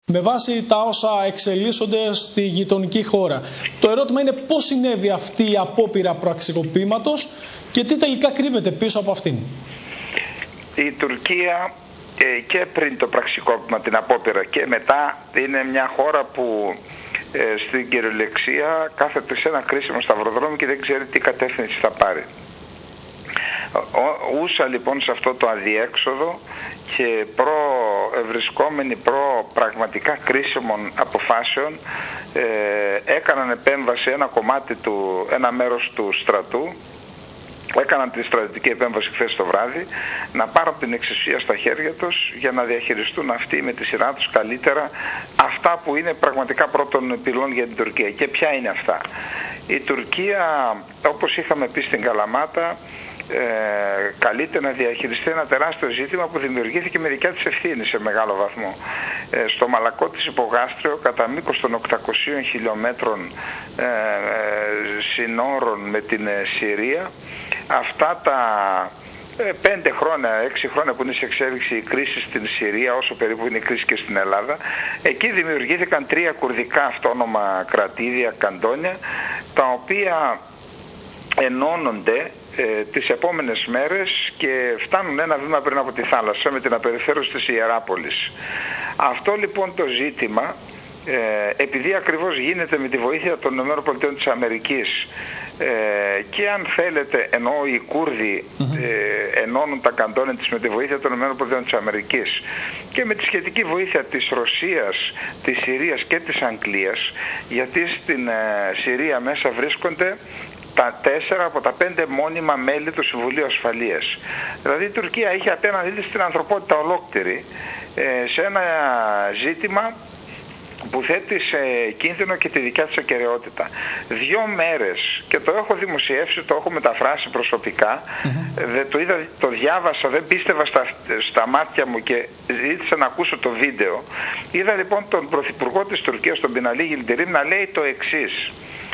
Με βάση τα όσα εξελίσσονται στη γειτονική χώρα. Το ερώτημα είναι πώς συνέβη αυτή η απόπειρα πραξικοπήματος και τι τελικά κρύβεται πίσω από αυτήν. Η Τουρκία και πριν το πραξικόπημα, την απόπειρα, και μετά είναι μια χώρα που στην κυριολεξία κάθεται σε ένα κρίσιμο σταυροδρόμι και δεν ξέρει τι κατεύθυνση θα πάρει. Ούσα λοιπόν σε αυτό το αδιέξοδο και βρισκόμενοι πραγματικά κρίσιμων αποφάσεων, έκαναν επέμβαση ένα μέρος του στρατού, έκαναν τη στρατιωτική επέμβαση χθες το βράδυ, να πάρουν την εξουσία στα χέρια τους για να διαχειριστούν αυτοί με τη σειρά τους καλύτερα αυτά που είναι πραγματικά πρώτων πυλών για την Τουρκία. Και ποια είναι αυτά? Η Τουρκία, όπως είχαμε πει στην Καλαμάτα, καλείται να διαχειριστεί ένα τεράστιο ζήτημα που δημιουργήθηκε με δικιά της ευθύνη σε μεγάλο βαθμό. Στο μαλακό της υπογάστριο, κατά μήκος των 800 χιλιόμετρων συνόρων με την Συρία, αυτά τα 5 χρόνια, 6 χρόνια που είναι σε εξέλιξη η κρίση στην Συρία, όσο περίπου είναι η κρίση και στην Ελλάδα, εκεί δημιουργήθηκαν 3 κουρδικά αυτόνομα κρατήδια, καντόνια, τα οποία ενώνονται τις επόμενες μέρες και φτάνουν ένα βήμα πριν από τη θάλασσα με την απελευθέρωση της Ιεράπολης. Αυτό λοιπόν το ζήτημα, επειδή ακριβώς γίνεται με τη βοήθεια των ΗΠΑ και αν θέλετε, ενώ οι Κούρδοι ενώνουν τα καντόνια της με τη βοήθεια των ΗΠΑ και με τη σχετική βοήθεια της Ρωσίας, της Συρίας και της Αγγλίας, γιατί στην Συρία μέσα βρίσκονται τα 4 από τα 5 μόνιμα μέλη του Συμβουλίου Ασφαλείας. Δηλαδή η Τουρκία είχε απέναντι της την ανθρωπότητα ολόκληρη σε ένα ζήτημα που θέτει σε κίνδυνο και τη δικιά της ακεραιότητα. 2 μέρες, και το έχω δημοσιεύσει, το έχω μεταφράσει προσωπικά, το διάβασα, δεν πίστευα στα μάτια μου και ζήτησα να ακούσω το βίντεο. Είδα λοιπόν τον Πρωθυπουργό της Τουρκίας, τον Μπιναλί Γιλντιρίμ, να λέει το εξής.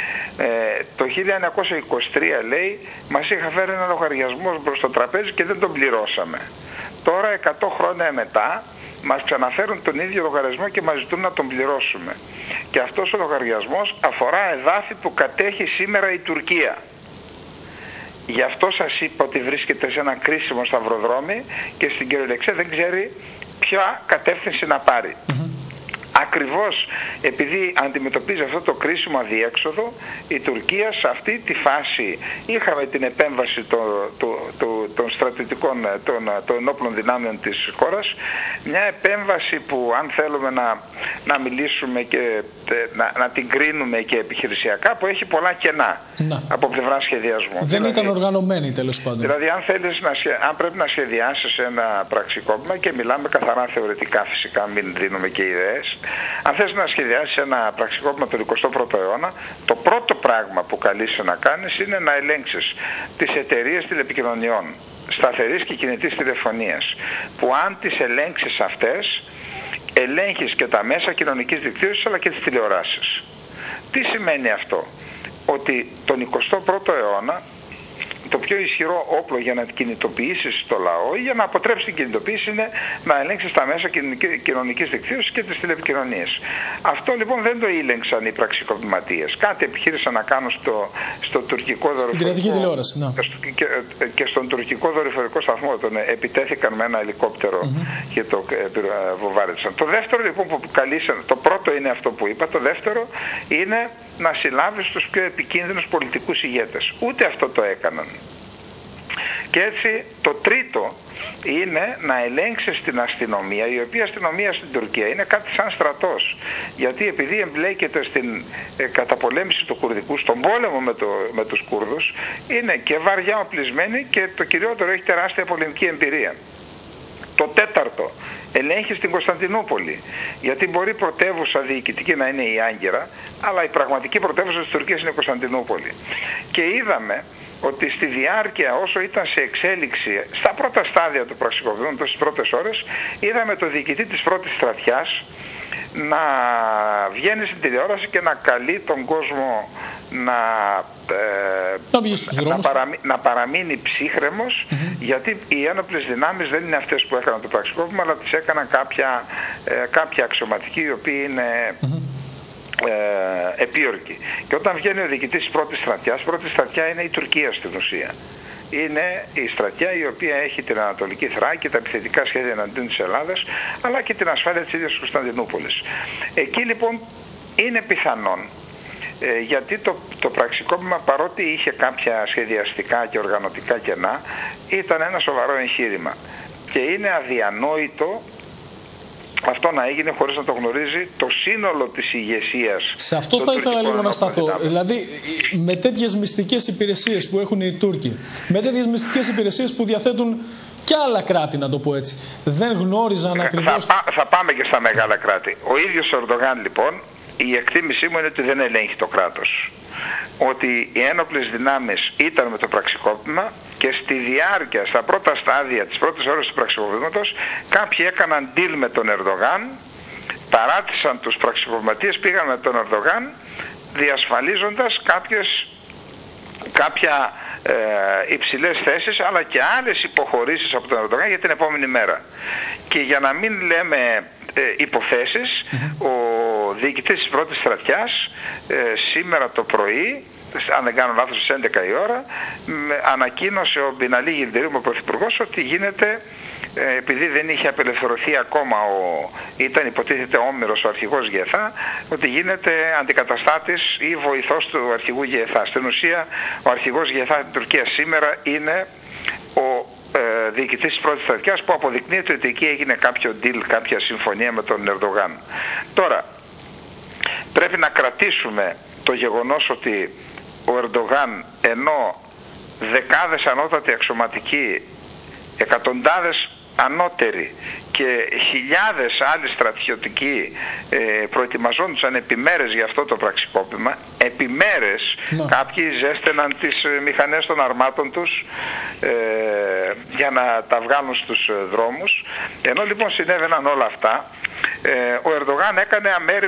Το 1923 λέει, μας είχα φέρει ένα λογαριασμό προς το τραπέζι και δεν τον πληρώσαμε. Τώρα 100 χρόνια μετά μας ξαναφέρουν τον ίδιο λογαριασμό και μας ζητούν να τον πληρώσουμε. Και αυτός ο λογαριασμός αφορά εδάφη που κατέχει σήμερα η Τουρκία. Γι' αυτό σας είπα ότι βρίσκεται σε ένα κρίσιμο σταυροδρόμι και στην κυριολεξία δεν ξέρει ποια κατεύθυνση να πάρει. Ακριβώς επειδή αντιμετωπίζει αυτό το κρίσιμο αδιέξοδο, η Τουρκία σε αυτή τη φάση είχαμε την επέμβαση των στρατιωτικών, των ενόπλων δυνάμεων της χώρας, μια επέμβαση που αν θέλουμε να μιλήσουμε και να την κρίνουμε και επιχειρησιακά, που έχει πολλά κενά από πλευρά σχεδιασμού. Δεν ήταν οργανωμένη τέλος πάντων. Δηλαδή αν πρέπει να σχεδιάσεις ένα πραξικόπημα, και μιλάμε καθαρά θεωρητικά φυσικά, μην δίνουμε και ιδέες, αν θες να σχεδιάσεις ένα πραξικόπημα του 21ου αιώνα, το πρώτο πράγμα που καλείσαι να κάνεις είναι να ελέγξεις τις εταιρείες τηλεπικοινωνιών, σταθερής και κινητής τηλεφωνίας, που αν τις ελέγξεις αυτές, ελέγχεις και τα μέσα κοινωνικής δικτύωσης αλλά και τις τηλεοράσεις. Τι σημαίνει αυτό? Ότι τον 21ο αιώνα το πιο ισχυρό όπλο για να κινητοποιήσεις το λαό ή για να αποτρέψεις την κινητοποίηση είναι να ελέγξεις τα μέσα κοινωνικής δικτύωσης και τις τηλεπικοινωνίες. Αυτό λοιπόν δεν το ήλεγξαν οι πραξικοπηματίες. Κάτι επιχείρησαν να κάνουν στο τουρκικό δορυφορικό, και στον τουρκικό δορυφορικό σταθμό. Τον επιτέθηκαν με ένα ελικόπτερο και το βοβάρισαν. Το δεύτερο λοιπόν που καλήσαν, το πρώτο είναι αυτό που είπα, το δεύτερο είναι να συλλάβεις τους πιο επικίνδυνους πολιτικούς ηγέτες. Ούτε αυτό το έκαναν. Και έτσι το τρίτο είναι να ελέγξεις την αστυνομία, η οποία αστυνομία στην Τουρκία είναι κάτι σαν στρατός. Γιατί επειδή εμπλέκεται στην καταπολέμηση του Κουρδικού, στον πόλεμο με τους Κούρδους, είναι και βαριά οπλισμένη και το κυριότερο, έχει τεράστια πολεμική εμπειρία. Το τέταρτο, ελέγχει στην Κωνσταντινούπολη. Γιατί μπορεί πρωτεύουσα διοικητική να είναι η Άγκυρα, αλλά η πραγματική πρωτεύουσα της Τουρκίας είναι η Κωνσταντινούπολη. Και είδαμε ότι στη διάρκεια, όσο ήταν σε εξέλιξη, στα πρώτα στάδια του πραξικοπήματος, στις πρώτες ώρες, είδαμε το διοικητή της πρώτης στρατιάς να βγαίνει στην τηλεόραση και να καλεί τον κόσμο να παραμείνει ψύχρεμος, γιατί οι ένοπλες δυνάμεις δεν είναι αυτές που έκαναν το πραξικόπημα, αλλά τις έκαναν κάποια αξιωματικοί οι οποίοι είναι επίορκοι. Και όταν βγαίνει ο διοικητής της πρώτης στρατιάς, η πρώτη στρατιά είναι η Τουρκία στην ουσία. Είναι η στρατιά η οποία έχει την Ανατολική Θράκη, τα επιθετικά σχέδια εναντίον της Ελλάδας, αλλά και την ασφάλεια της ίδιας της Κωνσταντινούπολης. Εκεί λοιπόν είναι πιθανόν, γιατί το πραξικόπημα, παρότι είχε κάποια σχεδιαστικά και οργανωτικά κενά, ήταν ένα σοβαρό εγχείρημα. Και είναι αδιανόητο αυτό να έγινε χωρίς να το γνωρίζει το σύνολο της ηγεσίας. Σε αυτό θα ήθελα λίγο να σταθώ. Δηλαδή, με τέτοιες μυστικές υπηρεσίες που έχουν οι Τούρκοι, με τέτοιες μυστικές υπηρεσίες που διαθέτουν και άλλα κράτη, να το πω έτσι, δεν γνώριζαν ακριβώς... Θα πάμε και στα μεγάλα κράτη. Ο ίδιος ο Ερντογάν, λοιπόν, η εκτίμησή μου είναι ότι δεν ελέγχει το κράτος. Ότι οι ένοπλες δυνάμεις ήταν με το πραξικόπημα και στη διάρκεια, στα πρώτα στάδια, τις πρώτες ώρες του πραξικοπήματος, κάποιοι έκαναν deal με τον Ερντογάν, παράτησαν τους πραξικοπηματίες, πήγαν με τον Ερντογάν, διασφαλίζοντας κάποια υψηλές θέσεις, αλλά και άλλες υποχωρήσεις από τον Ερντογάν για την επόμενη μέρα. Και για να μην λέμε υποθέσεις, ο διοικητής της πρώτης στρατιάς σήμερα το πρωί, αν δεν κάνω λάθος στις 11 η ώρα, ανακοίνωσε ο Μπιναλή Γιλντερίμ, ο πρωθυπουργός, ότι γίνεται, επειδή δεν είχε απελευθερωθεί ακόμα, ήταν υποτίθεται όμηρος ο αρχηγός ΓΕΘΑ, ότι γίνεται αντικαταστάτης ή βοηθός του αρχηγού ΓΕΘΑ. Στην ουσία ο αρχηγός ΓΕΘΑ στην Τουρκία σήμερα είναι ο διοικητής της πρώτης στρατιάς, που αποδεικνύεται ότι εκεί έγινε κάποιο deal, κάποια συμφωνία με τον Ερντογάν. Τώρα, πρέπει να κρατήσουμε το γεγονός ότι ο Ερντογάν, ενώ δεκάδες ανώτατοι αξιωματικοί, εκατοντάδες ανώτεροι και χιλιάδες άλλοι στρατιωτικοί προετοιμαζόντουσαν επιμέρες για αυτό το πραξικόπημα, επιμέρες, κάποιοι ζέστεναν τις μηχανές των αρμάτων τους για να τα βγάλουν στους δρόμους. Ενώ λοιπόν συνέβαιναν όλα αυτά, ο Ερντογάν έκανε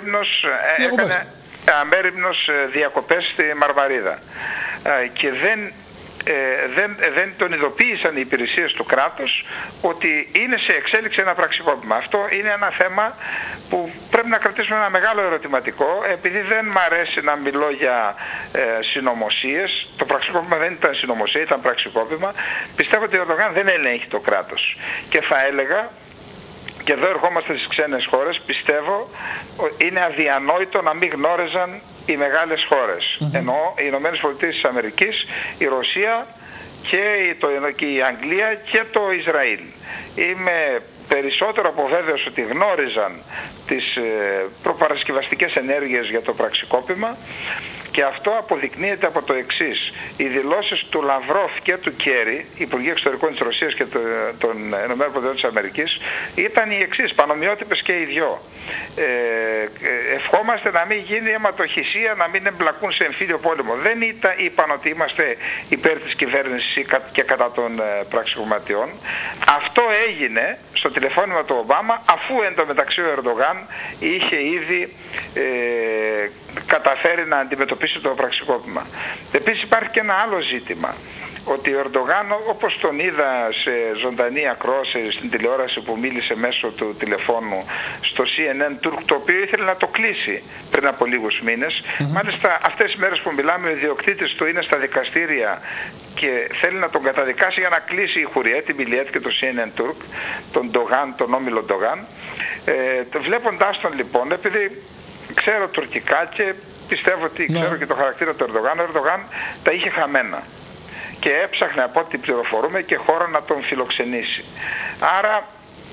αμέριμνος διακοπές στη Μαρμαρίδα και δεν τον ειδοποίησαν οι υπηρεσίες του κράτους ότι είναι σε εξέλιξη ένα πραξικόπημα. Αυτό είναι ένα θέμα που πρέπει να κρατήσουμε ένα μεγάλο ερωτηματικό, επειδή δεν μ' αρέσει να μιλώ για συνωμοσίες. Το πραξικόπημα δεν ήταν συνωμοσία, ήταν πραξικόπημα. Πιστεύω ότι ο Ερντογάν δεν ελέγχει το κράτος. Και θα έλεγα, και εδώ ερχόμαστε στις ξένες χώρες, πιστεύω είναι αδιανόητο να μην γνώριζαν οι μεγάλες χώρες. Εννοώ οι Ηνωμένες Πολιτείες της Αμερικής, η Ρωσία και η Αγγλία και το Ισραήλ. Είμαι περισσότερο από βέβαιος ότι γνώριζαν τις προπαρασκευαστικές ενέργειες για το πραξικόπημα, και αυτό αποδεικνύεται από το εξής. Οι δηλώσεις του Λαυρόφ και του Κέρι, Υπουργοί Εξωτερικών της Ρωσίας και των ΗΠΑ, ήταν οι εξής, πανομοιότυπες και οι δυο. Ευχόμαστε να μην γίνει αιματοχυσία, να μην εμπλακούν σε εμφύλιο πόλεμο. Δεν είπαν ότι είμαστε υπέρ της κυβέρνησης και κατά των πραξικοπηματιών. Αυτό έγινε στο τηλεφώνημα του Ομπάμα, αφού εντωμεταξύ ο Ερντογάν είχε ήδη καταφέρει να αντιμετωπίσει το πραξικόπημα. Επίσης υπάρχει και ένα άλλο ζήτημα, ότι ο Ερντογάν, όπως τον είδα σε ζωντανή ακρόαση στην τηλεόραση που μίλησε μέσω του τηλεφώνου στο CNN Turk, το οποίο ήθελε να το κλείσει πριν από λίγους μήνες. Μάλιστα αυτές τις μέρες που μιλάμε, ο ιδιοκτήτης του είναι στα δικαστήρια και θέλει να τον καταδικάσει για να κλείσει η Χουριέτ, την Μιλιέτ και το CNN Turk, τον Ντογάν, τον όμιλο Ντογάν. Βλέποντάς τον λοιπόν, επειδή ξέρω τουρκικά και πιστεύω ότι ξέρω και το χαρακτήρα του Ερντογάν, ο Ερντογάν τα είχε χαμένα και έψαχνε, από ό,τι πληροφορούμε, και χώρο να τον φιλοξενήσει. Άρα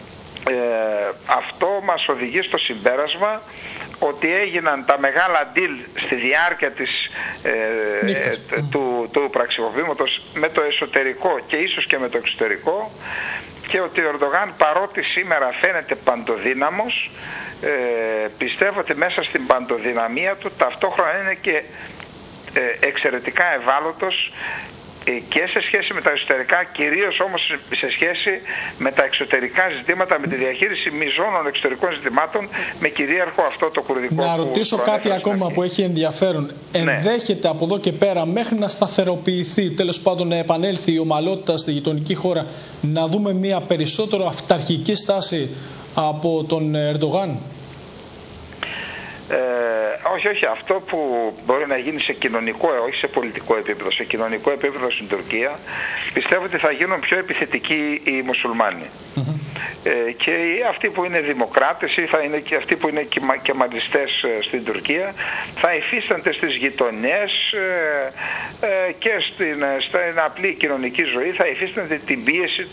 αυτό μας οδηγεί στο συμπέρασμα ότι έγιναν τα μεγάλα deal στη διάρκεια του πραξικοπήματος με το εσωτερικό και ίσως και με το εξωτερικό, και ότι ο Ερντογάν, παρότι σήμερα φαίνεται παντοδύναμος, πιστεύω ότι μέσα στην παντοδυναμία του ταυτόχρονα είναι και εξαιρετικά ευάλωτος και σε σχέση με τα εσωτερικά, κυρίως όμως σε σχέση με τα εξωτερικά ζητήματα, με τη διαχείριση μιζώνων εξωτερικών ζητημάτων, με κυρίαρχο αυτό το κουρδικό. Να ρωτήσω κάτι ακόμα που έχει ενδιαφέρον. Ενδέχεται από εδώ και πέρα, μέχρι να σταθεροποιηθεί, τέλος πάντων να επανέλθει η ομαλότητα στη γειτονική χώρα, να δούμε μια περισσότερο αυταρχική στάση από τον Ερντογάν? Όχι. Αυτό που μπορεί να γίνει σε κοινωνικό, όχι σε πολιτικό επίπεδο, σε κοινωνικό επίπεδο στην Τουρκία, πιστεύω ότι θα γίνουν πιο επιθετικοί οι μουσουλμάνοι. Και αυτοί που είναι δημοκράτες ή θα είναι και αυτοί που είναι κεμαλιστές στην Τουρκία θα υφίστανται στις γειτονιές και στην απλή κοινωνική ζωή, θα υφίστανται την πίεση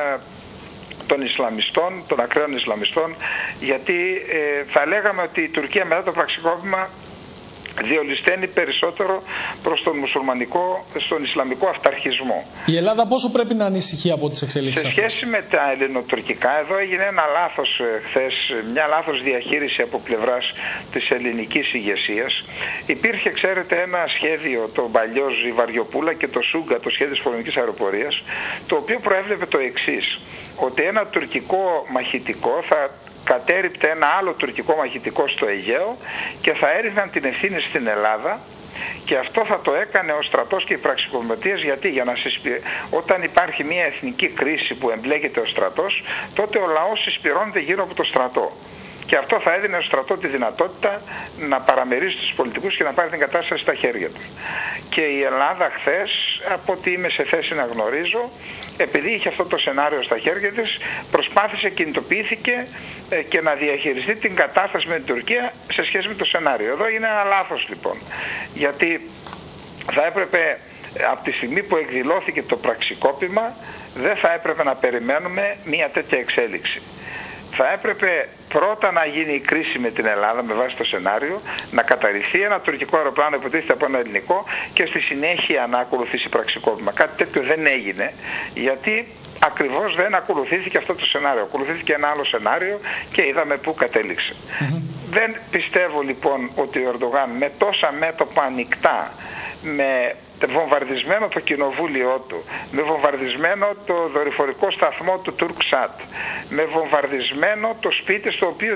των Ισλαμιστών, των ακραίων Ισλαμιστών, γιατί θα λέγαμε ότι η Τουρκία μετά το πραξικόπημα διολυσταίνει περισσότερο προς τον στον Ισλαμικό αυταρχισμό. Η Ελλάδα πόσο πρέπει να ανησυχεί από τις εξελίξεις σε σχέση με τα ελληνοτουρκικά? Εδώ έγινε ένα λάθος χθες, μια λάθος διαχείριση από πλευράς της ελληνικής ηγεσίας. Υπήρχε, ξέρετε, ένα σχέδιο, το παλιό Βαριοπούλα και το Σούγκα, το σχέδιο της πολεμικής αεροπορίας, το οποίο προέβλεπε το εξής, ότι ένα τουρκικό μαχητικό θα κατέριπτε ένα άλλο τουρκικό μαχητικό στο Αιγαίο και θα έριχναν την ευθύνη στην Ελλάδα, και αυτό θα το έκανε ο στρατός και οι πραξικοπηματίες. Γιατί? Όταν υπάρχει μια εθνική κρίση που εμπλέκεται ο στρατός, τότε ο λαός συσπυρώνεται γύρω από το στρατό. Και αυτό θα έδινε στο στρατό τη δυνατότητα να παραμερίσει τους πολιτικούς και να πάρει την κατάσταση στα χέρια του. Και η Ελλάδα χθες, από ό,τι είμαι σε θέση να γνωρίζω, επειδή είχε αυτό το σενάριο στα χέρια της, προσπάθησε, κινητοποιήθηκε και να διαχειριστεί την κατάσταση με την Τουρκία σε σχέση με το σενάριο. Εδώ είναι ένα λάθος λοιπόν. Γιατί θα έπρεπε, από τη στιγμή που εκδηλώθηκε το πραξικόπημα, δεν θα έπρεπε να περιμένουμε μια τέτοια εξέλιξη. Θα έπρεπε πρώτα να γίνει η κρίση με την Ελλάδα με βάση το σενάριο, να καταρριφθεί ένα τουρκικό αεροπλάνο υποτίθεται από ένα ελληνικό και στη συνέχεια να ακολουθήσει πραξικόπημα. Κάτι τέτοιο δεν έγινε, γιατί ακριβώς δεν ακολουθήθηκε αυτό το σενάριο. Ακολουθήθηκε ένα άλλο σενάριο και είδαμε πού κατέληξε. Δεν πιστεύω λοιπόν ότι ο Ερντογάν με τόσα μέτωπα ανοιχτά, με βομβαρδισμένο το κοινοβούλιο του, με βομβαρδισμένο το δορυφορικό σταθμό του Τουρκσάτ, με βομβαρδισμένο το σπίτι στο οποίο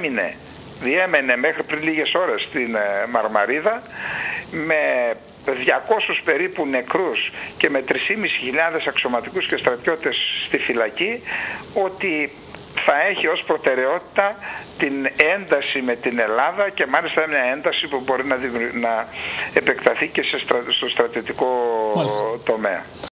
διέμενε μέχρι πριν λίγες ώρες στην Μαρμαρίδα, με 200 περίπου νεκρούς και με 3.500 αξιωματικούς και στρατιώτες στη φυλακή, ότι θα έχει ως προτεραιότητα την ένταση με την Ελλάδα, και μάλιστα μια ένταση που μπορεί να επεκταθεί και στο στρατιωτικό τομέα.